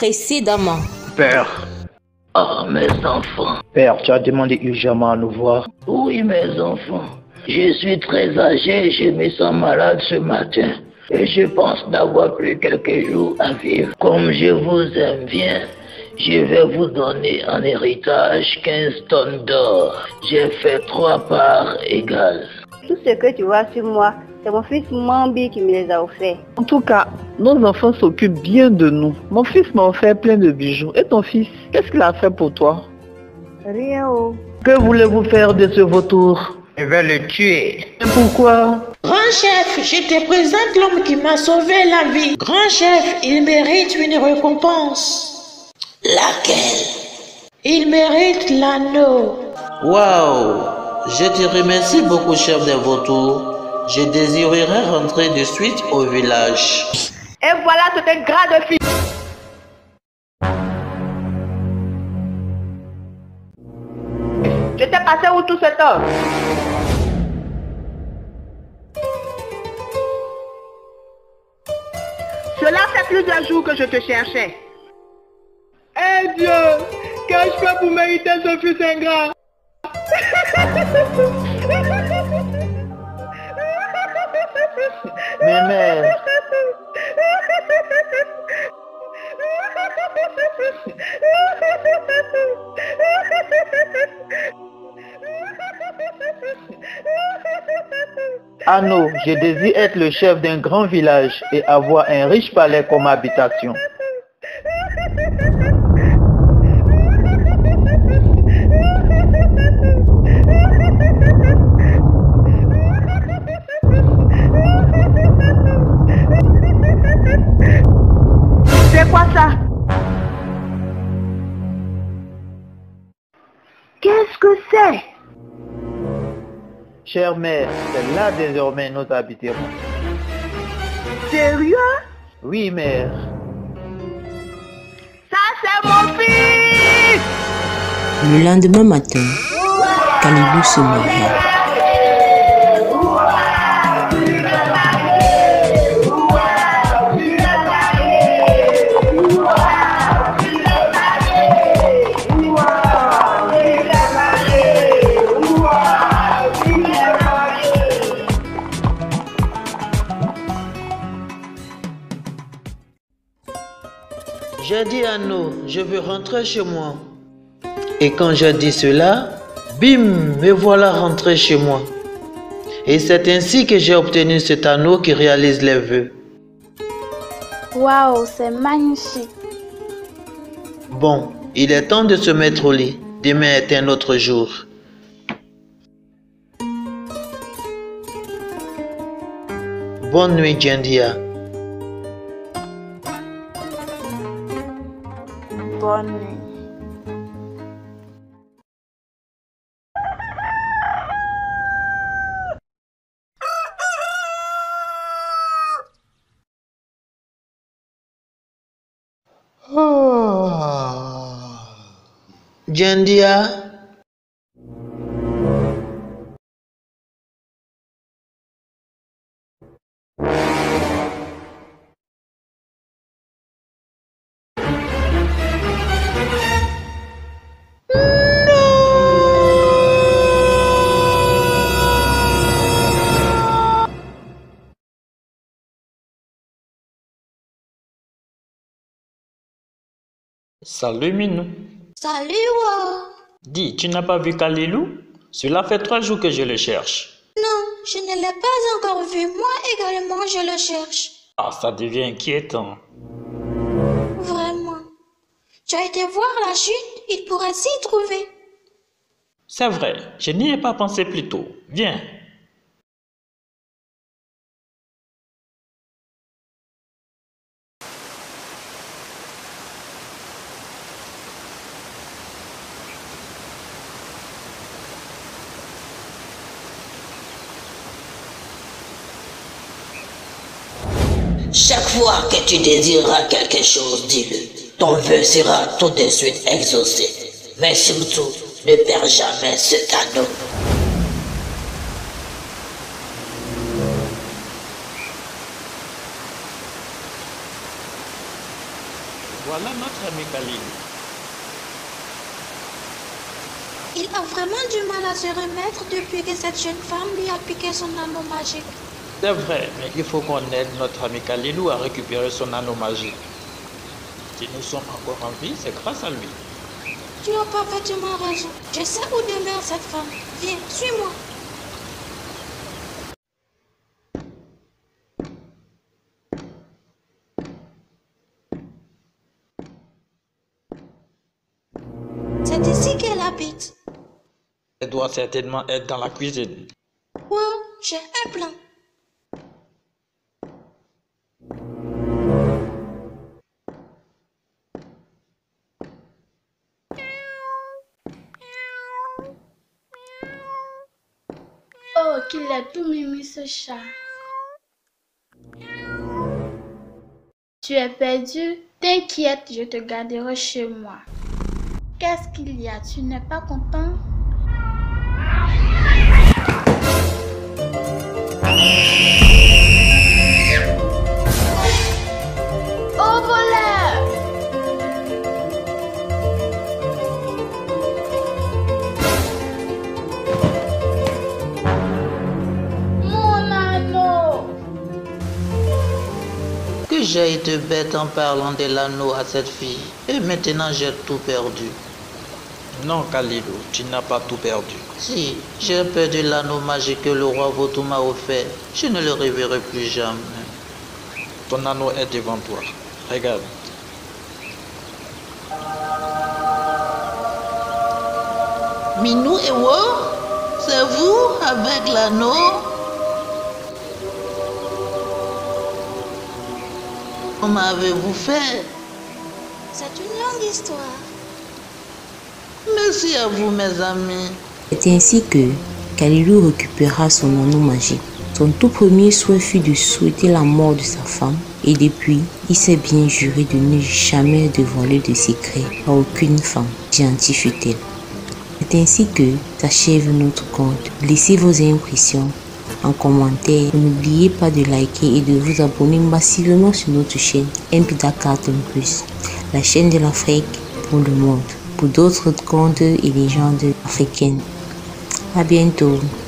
précédemment. Père. Ah, mes enfants. Père, tu as demandé urgemment à nous voir. Oui, mes enfants. Je suis très âgé, je me sens malade ce matin. Et je pense n'avoir plus quelques jours à vivre. Comme je vous aime bien, je vais vous donner en héritage 15 tonnes d'or. J'ai fait 3 parts égales. Tout ce que tu vois sur moi, c'est mon fils Mambi qui me les a offerts. En tout cas, nos enfants s'occupent bien de nous. Mon fils m'a offert plein de bijoux. Et ton fils, qu'est-ce qu'il a fait pour toi? Rien, oh. Que voulez-vous faire de ce vautour? Je vais le tuer. Et pourquoi? Grand chef, je te présente l'homme qui m'a sauvé la vie. Grand chef, il mérite une récompense. Laquelle? Il mérite l'anneau. Waouh! Je te remercie beaucoup, chef des vautours. Je désirerais rentrer de suite au village. Et voilà, c'est un gras de fils. Je t'ai passé où tout ce temps? Cela fait plusieurs jours que je te cherchais. Eh Dieu! Qu'ai-je fait pour mériter ce fils ingrat? Mais mère. Anneau, je désire être le chef d'un grand village et avoir un riche palais comme habitation. C'est quoi ça? Qu'est-ce que c'est? Chère mère, c'est là désormais nous habiterons. Sérieux? Oui, mère. Ça, c'est mon fils! Le lendemain matin, Kalilou se maria. J'ai dit à nous, je veux rentrer chez moi. Et quand j'ai dit cela, bim, me voilà rentré chez moi. Et c'est ainsi que j'ai obtenu cet anneau qui réalise les vœux. Waouh, c'est magnifique. Bon, il est temps de se mettre au lit. Demain est un autre jour. Bonne nuit, Djendia. Bonne nuit. Djendia. Salut Minou. Salut, wow. Dis, tu n'as pas vu Kalilou? Cela fait 3 jours que je le cherche. Non, je ne l'ai pas encore vu. Moi également, je le cherche. Ah, ça devient inquiétant. Vraiment. Tu as été voir la chute? Il pourrait s'y trouver. C'est vrai, je n'y ai pas pensé plus tôt. Viens. Chaque fois que tu désireras quelque chose, dis-le. Ton vœu sera tout de suite exaucé. Mais surtout, ne perds jamais cet anneau. Voilà notre ami Kalilou. Il a vraiment du mal à se remettre depuis que cette jeune femme lui a piqué son anneau magique. C'est vrai, mais il faut qu'on aide notre ami Kalilou à récupérer son anneau magique. Si nous sommes encore en vie, c'est grâce à lui. Tu as parfaitement raison. Je sais où demeure cette femme. Viens, suis-moi. C'est ici qu'elle habite. Elle doit certainement être dans la cuisine. Wow, j'ai un plan. Oh, qu'il est tout mimi ce chat. Tu es perdu? T'inquiète, je te garderai chez moi. Qu'est-ce qu'il y a? Tu n'es pas content? Oh, voleur! Mon anneau! Que j'ai été bête en parlant de l'anneau à cette fille. Et maintenant j'ai tout perdu. Non, Kalilou, tu n'as pas tout perdu. Si, j'ai perdu l'anneau magique que le roi Vautour m'a offert. Je ne le reverrai plus jamais. Ton anneau est devant toi. Regarde. Minou et Wo, c'est vous avec l'anneau? Comment avez-vous fait? C'est une longue histoire. Merci à vous, mes amis. C'est ainsi que Kalilou récupéra son anneau magique. Son tout premier souhait fut de souhaiter la mort de sa femme et depuis, il s'est bien juré de ne jamais dévoiler de secret à aucune femme, gentille fut-elle. C'est ainsi que s'achève notre conte. Laissez vos impressions en commentaire. N'oubliez pas de liker et de vous abonner massivement sur notre chaîne MPDA Cartoon Plus, la chaîne de l'Afrique pour le monde, pour d'autres contes et légendes africaines. À bientôt.